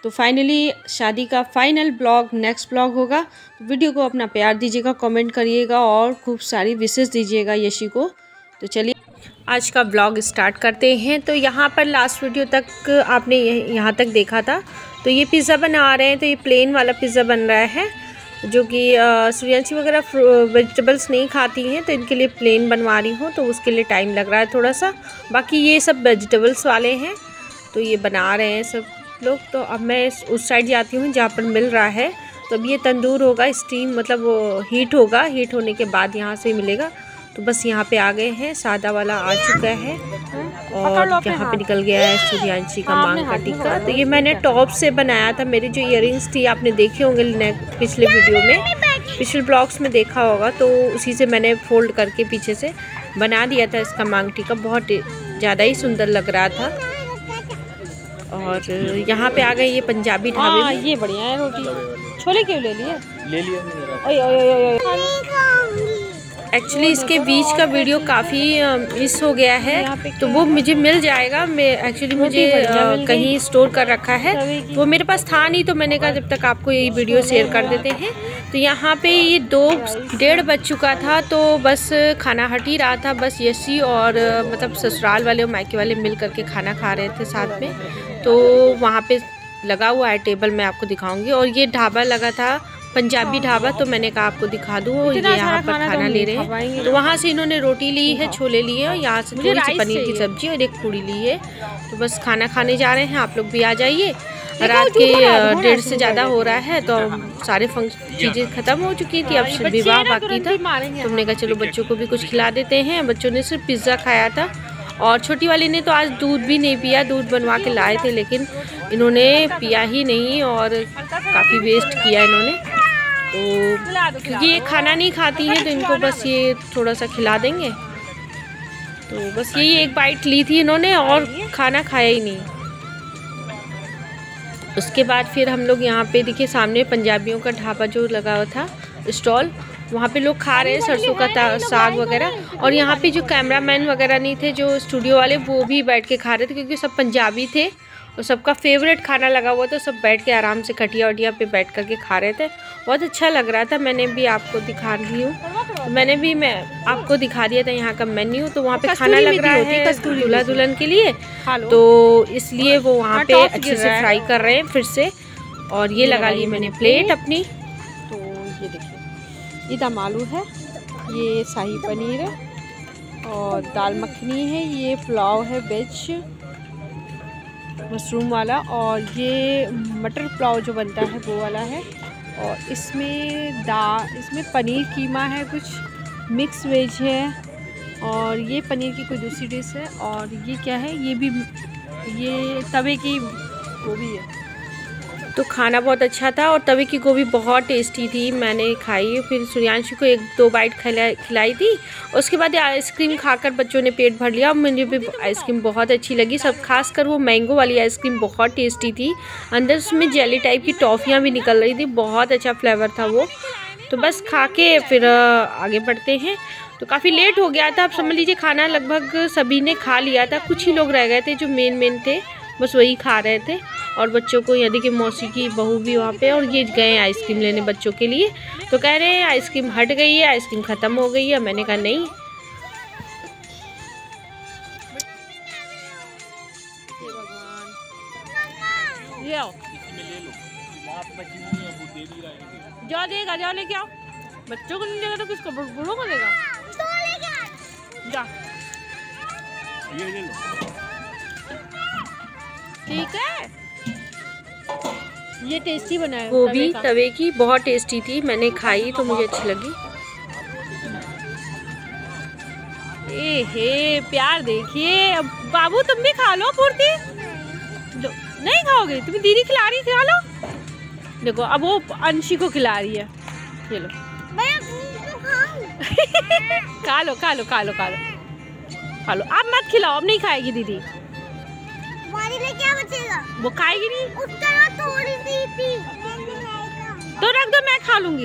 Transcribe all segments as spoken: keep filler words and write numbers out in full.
तो फाइनली शादी का फाइनल ब्लॉग नेक्स्ट ब्लॉग होगा। वीडियो को अपना प्यार दीजिएगा, कमेंट करिएगा और खूब सारी विशेष दीजिएगा यशी को। तो चलिए आज का ब्लॉग स्टार्ट करते हैं। तो यहाँ पर लास्ट वीडियो तक आपने यहाँ तक देखा था। तो ये पिज़्ज़ा बना रहे हैं। तो ये प्लेन वाला पिज़्ज़ा बन रहा है, जो कि सूर्यांशी वगैरह वेजिटेबल्स नहीं खाती हैं, तो इनके लिए प्लेन बनवा रही हूँ। तो उसके लिए टाइम लग रहा है थोड़ा सा। बाकी ये सब वेजिटेबल्स वाले हैं, तो ये बना रहे हैं सब लोग। तो अब मैं उस साइड जाती हूँ जहाँ पर मिल रहा है। तो अब ये तंदूर होगा, स्टीम मतलब वो हीट होगा, हीट होने के बाद यहाँ से मिलेगा। तो बस यहाँ पे आ गए हैं, सादा वाला आ चुका है और यहाँ पे निकल गया है सूर्यांशी का मांग का टीका। तो ये मैंने टॉप से बनाया था। मेरी जो इयररिंग्स थी आपने देखी होंगे पिछले वीडियो में, पिछले ब्लॉग्स में देखा होगा। तो उसी से मैंने फोल्ड करके पीछे से बना दिया था इसका मांग टीका। बहुत ज़्यादा ही सुंदर लग रहा था। और यहाँ पे आ गए ये पंजाबी ढाबे में। ये बढ़िया है रोटी। छोले क्यों ले लिए? ले लिया। एक्चुअली इसके बीच का वीडियो काफ़ी मिस हो गया है, तो वो मुझे मिल जाएगा। मैं एक्चुअली मुझे कहीं स्टोर कर रखा है, वो मेरे पास था नहीं। तो मैंने कहा जब तक आपको ये वीडियो शेयर कर देते हैं। तो यहाँ पे ये दो डेढ़ बज चुका था, तो बस खाना हट ही रहा था। बस यशी और मतलब ससुराल वाले और मायके वाले मिल करके खाना खा रहे थे साथ में। तो वहाँ पे लगा हुआ है टेबल, मैं आपको दिखाऊंगी। और ये ढाबा लगा था पंजाबी ढाबा, तो मैंने कहा आपको दिखा दूँ। ये यहाँ पर खाना, खाना ले रहे हैं। तो वहाँ से इन्होंने रोटी ली है, छोले लिए, और यहाँ से थोड़ी सी पनीर की सब्जी और एक पूड़ी ली है। तो बस खाना खाने जा रहे हैं। आप लोग भी आ जाइए। रात के डेढ़ से ज़्यादा हो रहा है, तो सारे फंक्शन चीज़ें ख़त्म हो चुकी थी। अब विवाह बाकी था। तुमने कहा चलो बच्चों को भी कुछ खिला देते हैं। बच्चों ने सिर्फ पिज़्ज़ा खाया था और छोटी वाली ने तो आज दूध भी नहीं पिया। दूध बनवा के लाए थे लेकिन इन्होंने पिया ही नहीं और काफ़ी वेस्ट किया इन्होंने। तो क्योंकि ये खाना नहीं खाती हैं, तो इनको बस ये थोड़ा सा खिला देंगे। तो बस यही एक बाइट ली थी इन्होंने और खाना खाया ही नहीं। उसके बाद फिर हम लोग यहाँ पे देखिए सामने पंजाबियों का ढाबा जो लगा हुआ था स्टॉल, वहाँ पे लोग खा रहे हैं सरसों का साग वगैरह। और यहाँ पे जो कैमरामैन वगैरह नहीं थे, जो स्टूडियो वाले, वो भी बैठ के खा रहे थे, क्योंकि सब पंजाबी थे और सबका फेवरेट खाना लगा हुआ था। सब बैठ के आराम से खटिया वटिया पे बैठ करके खा रहे थे। बहुत अच्छा लग रहा था। मैंने भी आपको दिखा रही हूँ, तो मैंने भी मैं आपको दिखा दिया था यहाँ का मेन्यू। तो वहाँ पे खाना लग रहा है दूल्हा दुल्हन के लिए, तो इसलिए वो वहाँ पे अच्छे से फ्राई कर रहे हैं फिर से। और ये लगा ली मैंने प्लेट अपनी। तो ये देखिए, ये दम आलू है, ये शाही पनीर है और दाल मखनी है, ये पुलाव है वेज मशरूम वाला, और ये मटर पुलाव जो बनता है वो वाला है। और इसमें दाल, इसमें पनीर कीमा है, कुछ मिक्स वेज है, और ये पनीर की कोई दूसरी डिश है। और ये क्या है, ये भी ये तवे की गोभी है। तो खाना बहुत अच्छा था और तवे की गोभी बहुत टेस्टी थी। मैंने खाई, फिर सूर्यांशी को एक दो बाइट खिलाई खिलाई थी। उसके बाद आइसक्रीम खाकर बच्चों ने पेट भर लिया। मुझे भी आइसक्रीम बहुत अच्छी लगी, सब खासकर वो मैंगो वाली आइसक्रीम बहुत टेस्टी थी। अंदर उसमें जेली टाइप की टॉफ़ियाँ भी निकल रही थी, बहुत अच्छा फ्लेवर था वो। तो बस खा के फिर आगे बढ़ते हैं। तो काफ़ी लेट हो गया था। अब समझ लीजिए खाना लगभग सभी ने खा लिया था, कुछ ही लोग रह गए थे जो मेन मेन थे, बस वही खा रहे थे। और बच्चों को यहाँ देखिए मौसी की बहू भी वहाँ पे, और ये गए आइसक्रीम लेने बच्चों के लिए। तो कह रहे हैं आइसक्रीम हट गई है, आइसक्रीम ख़त्म हो गई है। मैंने कहा नहीं, ये आओ जाओ, देगा जाओ, लेके आओ। बच्चों को नहीं देगा तो किसको, बूढ़ों को देगा? जा, ये ले लो। ठीक है, ये टेस्टी बनाया। गोभी तवे की बहुत टेस्टी थी, मैंने खाई तो मुझे अच्छी लगी। ए हे प्यार देखिए। अब बाबू तुम भी खा लो पूर्ति। नहीं खाओगे? तुम्हें दीदी खिला रही, खा लो। देखो अब वो अंशी को खिला रही है, ये लो। खा लो खा लो खा लो खा लो खा लो। अब मत खिलाओ, अब नहीं खाएगी दीदी। क्या बचेगा? वो खाएगी नहीं। थोड़ी सी थी। तो रख दो, मैं खा लूंगी।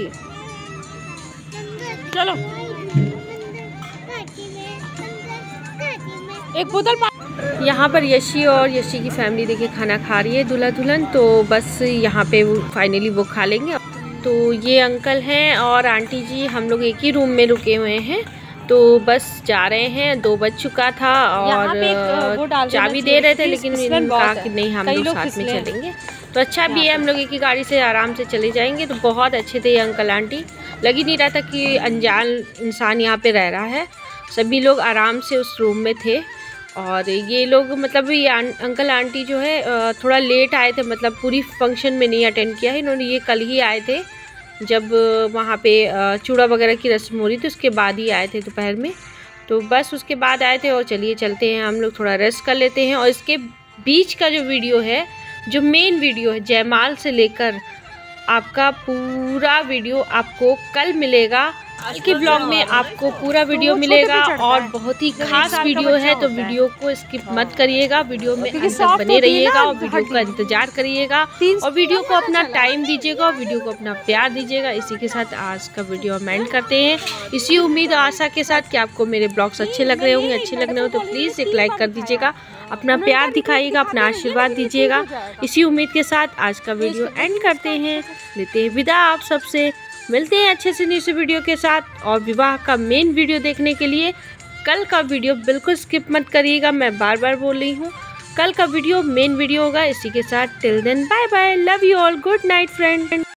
चलो एक बोतल यहाँ पर यशी और यशी की फैमिली देखिए खाना खा रही है, दूल्हा दुल्हन। तो बस यहाँ पे फाइनली वो खा लेंगे। तो ये अंकल हैं और आंटी जी, हम लोग एक ही रूम में रुके हुए हैं। तो बस जा रहे हैं, दो बज चुका था और चाबी दे रहे थे, लेकिन कहा कि नहीं हम लोग साथ में चलेंगे। तो अच्छा भी है, हम लोग एक ही गाड़ी से आराम से चले जाएंगे। तो बहुत अच्छे थे ये अंकल आंटी, लग ही नहीं रहा था कि अनजान इंसान यहाँ पे रह रहा है। सभी लोग आराम से उस रूम में थे। और ये लोग मतलब ये अंकल आंटी जो है थोड़ा लेट आए थे, मतलब पूरी फंक्शन में नहीं अटेंड किया है इन्होंने। ये कल ही आए थे, जब वहाँ पे चूड़ा वगैरह की रस्म हो रही थी उसके बाद ही आए थे दोपहर में। तो बस उसके बाद आए थे। और चलिए चलते हैं, हम लोग थोड़ा रेस्ट कर लेते हैं। और इसके बीच का जो वीडियो है, जो मेन वीडियो है जयमाल से लेकर, आपका पूरा वीडियो आपको कल मिलेगा। आज के ब्लॉग में आपको पूरा वीडियो मिलेगा और बहुत ही खास वीडियो है। तो वीडियो को स्किप मत करिएगा, वीडियो में अंत तक बने रहिएगा और वीडियो का इंतजार करिएगा और वीडियो को अपना टाइम दीजिएगा और वीडियो को अपना प्यार दीजिएगा। इसी के साथ आज का वीडियो हम एंड करते हैं, इसी उम्मीद और आशा के साथ कि आपको मेरे ब्लॉग्स अच्छे लग रहे होंगे। अच्छे लग रहे हो तो प्लीज़ एक लाइक कर दीजिएगा, अपना प्यार दिखाइएगा, अपना आशीर्वाद दीजिएगा। इसी उम्मीद के साथ आज का वीडियो एंड करते हैं, लेते हैं विदा आप सबसे। मिलते हैं अच्छे से न्यू वीडियो के साथ। और विवाह का मेन वीडियो देखने के लिए कल का वीडियो बिल्कुल स्किप मत करिएगा, मैं बार बार बोल रही हूँ। कल का वीडियो मेन वीडियो होगा। इसी के साथ till then bye bye, love you all, good night friend.